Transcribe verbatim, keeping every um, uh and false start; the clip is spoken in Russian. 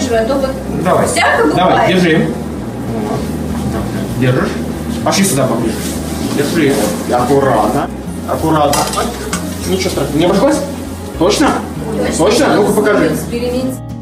поддерживаю, а то вот Давай. всяко бывает. Давай, держи. Держишь. Пошли сюда поближе. Держи. Аккуратно. Аккуратно. Ничего страшного. Не обошлось? Точно? Точно? Ну-ка покажи. Эксперимент.